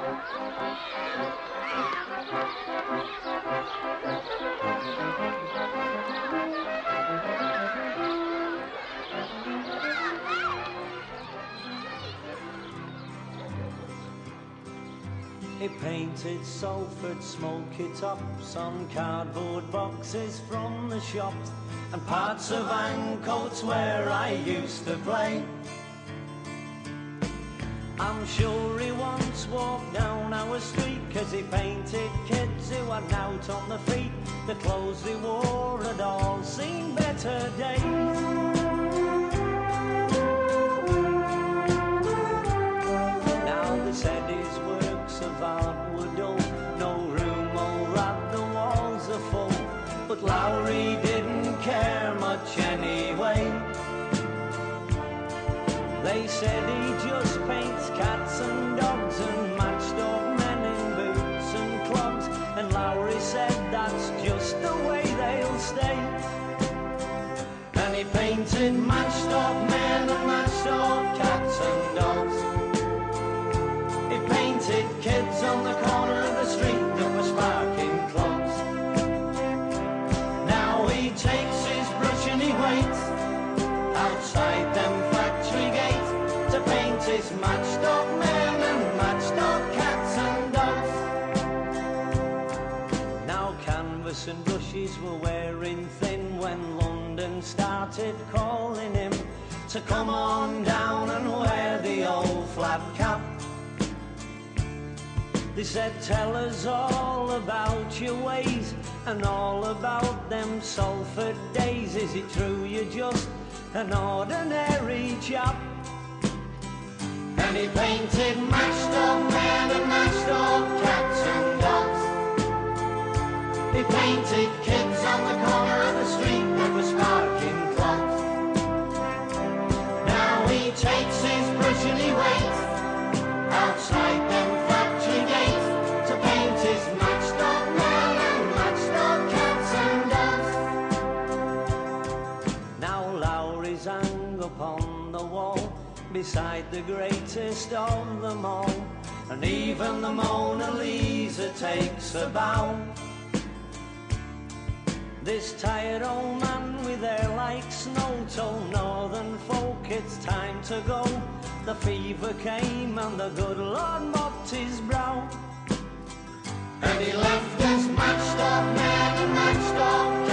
He painted Salford smoky tops on cardboard boxes from the shops and parts of Ancoats where I used to play. I'm sure he once walked down our street 'cause he painted kids who were out on the feet. The clothes they wore had all seen better days. Now they said his works of art were dull, no room or that the walls are full, but Lowry didn't care much anyway. They said he just paints cats and dogs and Matchstalk men in boots and clogs, and Lowry said that's just the way they'll stay. And he painted Matchstalk men and Matchstalk cats and dogs. He painted kids on the corner of the street that were sparking clogs. Now he takes his brush and he waits outside them factory gates to paint his Matchstalk men and Matchstalk cats and dogs. Now canvas and brushes were wearing thin when London started calling him to come on down and wear the old flat cap. They said, tell us all about your ways and all about them Salford days. Is it true you're just an ordinary chap? And he painted Matchstalk men and Matchstalk cats and dogs. He painted kids on the corner of the street that were sparking clogs. Now he takes his brush and he waits outside them factory gates to paint his Matchstalk men and Matchstalk cats and dogs. Now Lowry's hung upon the wall beside the greatest of them all, and even the Mona Lisa takes a bow. This tired old man with hair like snow told northern folk it's time to go. The fever came and the good Lord mopped his brow, and he left us Matchstalk men and Matchstalk